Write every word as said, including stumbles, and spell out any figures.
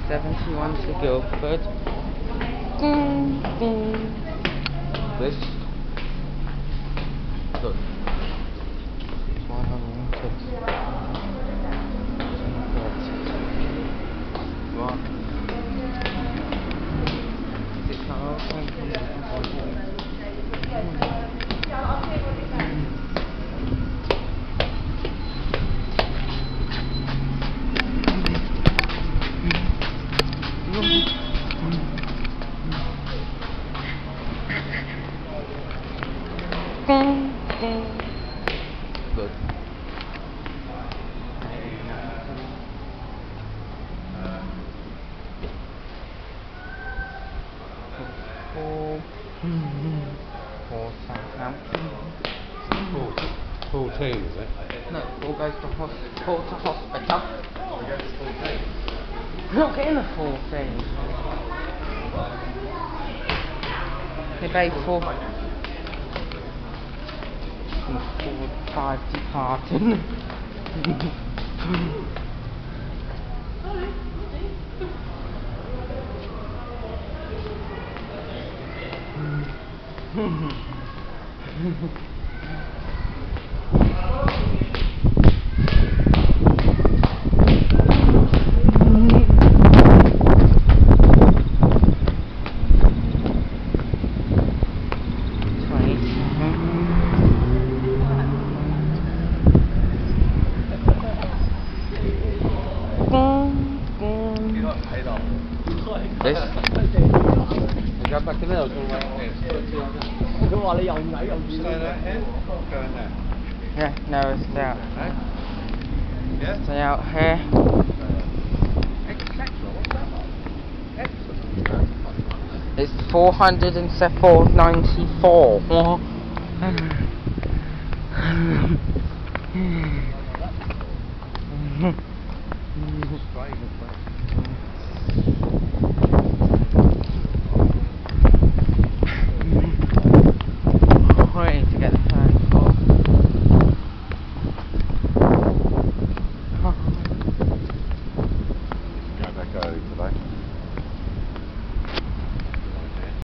seventy-one to Guildford. Ding, ding. This. Look. one hundred six. What? Six hundred. Good. Four, four Southampton. fourteen, is it? No, four goes to hospital. To hospital. We're not getting the fourteen. They paid four. Four, five departing. This? You go back in there or go like this? Stay there, here? Go in there. Yeah, no, it's out. Eh? Yeah? Stay out here. It's four hundred and four ninety-four. Strange,